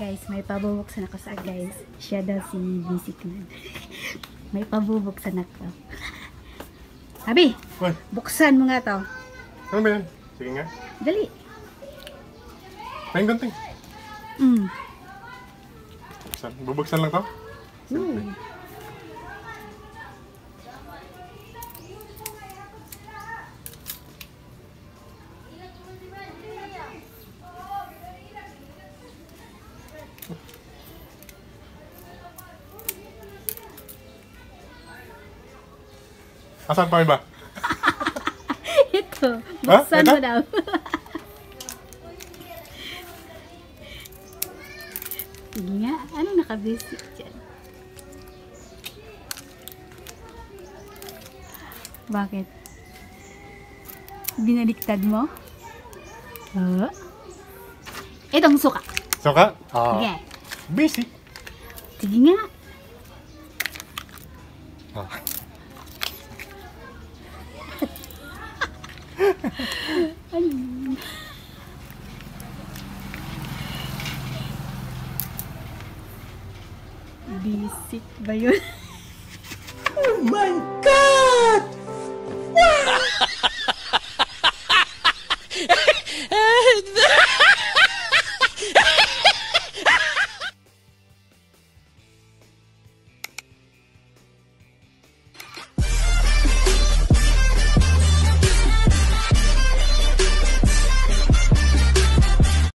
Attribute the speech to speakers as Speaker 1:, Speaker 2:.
Speaker 1: Guys, may pabubuksan ako sa guys. Siya daw si Bisikman. May pabubuksan ako. Abi,
Speaker 2: Uy,
Speaker 1: buksan mo nga to.
Speaker 2: ano ba yan? Sige nga.
Speaker 1: Dali.
Speaker 2: Tayong gunting. Bubuksan lang to? Asan pa iba?
Speaker 1: Ito, buksan
Speaker 2: Ito?
Speaker 1: mo daw. Sige nga, ano nakabasic dyan? Bakit? Binaliktad mo? Oh. Itong suka.
Speaker 2: Suka?
Speaker 1: Sige.
Speaker 2: Basic.
Speaker 1: Sige nga.
Speaker 2: Ah.
Speaker 1: Ano? Basic ba yun?
Speaker 3: Oh my God! Wow!